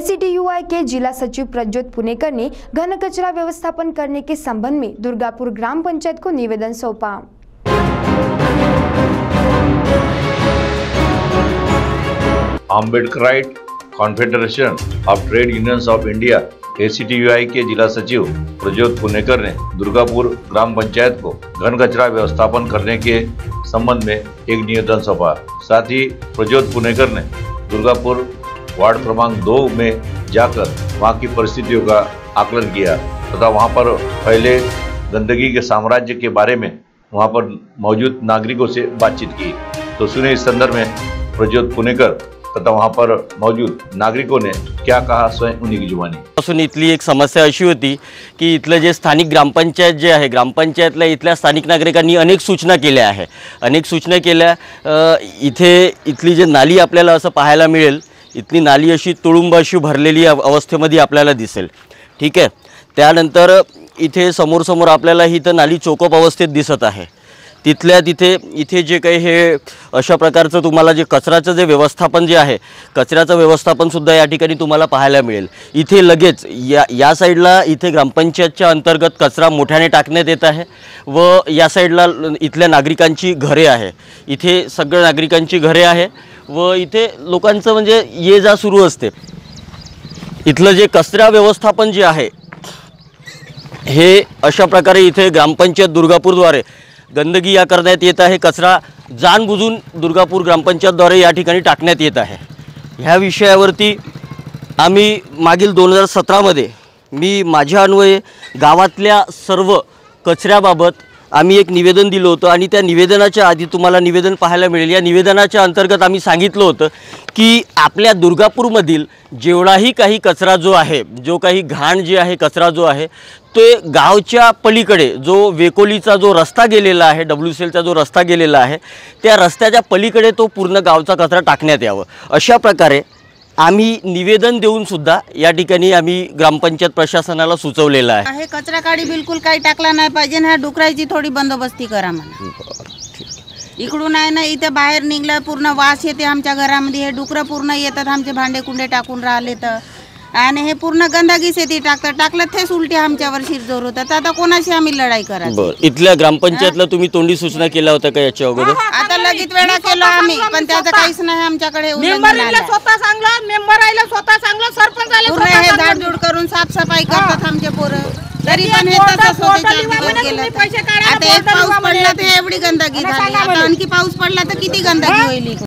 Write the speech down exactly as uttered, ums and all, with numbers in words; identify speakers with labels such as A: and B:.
A: एसीटीयूआई के जिला सचिव प्रज्योत पुनेकर ने घन कचरा व्यवस्थापन करने के संबंध में दुर्गापुर ग्राम पंचायत को निवेदन सौंपा।
B: Ambedkarite confederation of trade unions of India ACTUI के जिला सचिव प्रज्योत पुनेकर ने दुर्गापुर ग्राम पंचायत को घन कचरा व्यवस्थापन करने के संबंध में एक निवेदन सौंपा। साथ ही प्रज्योत पुनेकर ने दुर्गापुर वार्ड क्रमांक दो में जाकर वहां की परिस्थितियों का आकलन किया तथा वहां पर फैले गंदगी के साम्राज्य के बारे में वहां पर मौजूद नागरिकों से बातचीत की। तो सुने इस संदर्भ में प्रज्योत पुनेकर तथा वहां पर मौजूद नागरिकों ने क्या कहा, स्वयं उन्हीं की जुबानी।
C: पासून इथली एक समस्या अशी होती की इथलं जे स्थानिक ग्रामपंचायत जे आहे, ग्रामपंचायतला इथल्या स्थानिक नागरिकांनी अनेक सूचना केल्या आहे अनेक सूचना केल्या इथे इथली जे नाली आपल्याला असं पाहायला मिळेल, इथली नाली अशी तुडुंब अशी भरलेली अवस्थेमध्ये आपल्याला दिसेल। ठीक आहे, त्यानंतर इथे समोर समोर आपल्याला ही तर नाली चोकप अवस्थेत दिसत आहे। तिथल्या तिथे इथे जे काही हे अशा प्रकारचं तुम्हाला जे कचऱ्याचं जे व्यवस्थापन जे आहे, कचऱ्याचं व्यवस्थापन सुद्धा या ठिकाणी तुम्हाला पाहायला मिळेल। इथे लगेच या या साईडला इथे ग्रामपंचायतच्या अंतर्गत कचरा मोठ्याने टाकण्यात येत आहे व या साईडला इथल्या नागरिकांची घरे आहे। इथे सगळ्या नागरिकांची घरे आहे व इथे लोकांचं म्हणजे ये जा सुरू असते। इथलं जे कचरा व्यवस्थापन जे आहे हे अशा प्रकारे इथे ग्रामपंचायत दुर्गापूरद्वारे गंदगी या करण्यात येत आहे। कचरा जाणबुजून दुर्गापूर ग्रामपंचायतद्वारे या ठिकाणी टाकण्यात येत आहे। ह्या विषयावरती आम्ही मागील दोन हजार सतरामध्ये मी माझ्या अन्वये गावातल्या सर्व कचऱ्याबाबत आम्ही एक निवेदन दिलं होतं आणि त्या निवेदनाच्या आधी तुम्हाला निवेदन पाहायला मिळेल। या निवेदनाच्या अंतर्गत आम्ही सांगितलं होतं की आपल्या दुर्गापूरमधील जेवढाही काही कचरा जो आहे, जो काही घाण जी आहे, कचरा जो आहे ते गावच्या पलीकडे जो वेकोलीचा जो रस्ता गेलेला आहे, डब्ल्यूसीएलचा जो रस्ता गेलेला आहे त्या रस्त्याच्या पलीकडे तो पूर्ण गावचा कचरा टाकण्यात यावं अशा प्रकारे आम्ही निवेदन देऊन सुद्धा या ठिकाणी आम्ही ग्रामपंचायत प्रशासनाला सुचवलेलं आहे।
D: हे कचरा काडी बिलकुल काही टाकला नाही पाहिजे। ह्या डुकराची थोडी बंदोबस्ती करा म्हणा। इकडून आहे ना, इथे बाहेर निघला पूर्ण वास येते आमच्या घरामध्ये। हे डुकरं पूर्ण येतात, आमचे भांडे कुंडे टाकून राहिले तर आणि हे पूर्ण गंदगीच येते टाकतात टाकलं तेच उलटे आमच्यावर शिरजोर होतात। आता कोणाशी आम्ही लढाई करायची?
C: बरं, इथल्या ग्रामपंचायतला तुम्ही तोंडी सूचना केल्या होत्या का याच्या अगोदर?
D: आता लगेच वेळा केलो आम्ही, पण त्याचं काहीच नाही आमच्याकडे।
E: मेंबरला स्वतः चांगलं, मेंबर आयला स्वतः चांगलं, सरपंच आले
D: पूर्ण हे झाडझूड करून साफसफाई करतात आमचे पोरं, तरी पण हे तसंच होते। चार दिवस गेले आता एक पाऊस पडला तर एवढी गंदगी झाली, आता आणखी पाऊस पडला तर किती गंदगी होईल।